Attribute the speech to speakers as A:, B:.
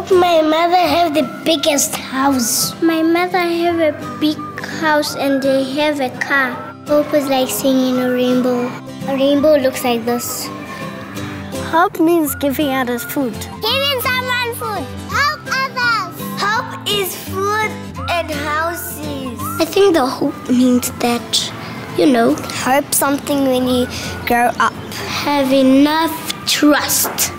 A: My mother have the biggest house.
B: My mother have a big house and they have a car. Hope is like singing a rainbow. A rainbow looks like this.
A: Help means giving others food.
B: Giving someone food. Help others.
A: Help is food and houses.
B: I think the hope means that,
A: hope something when you grow up.
B: have enough trust.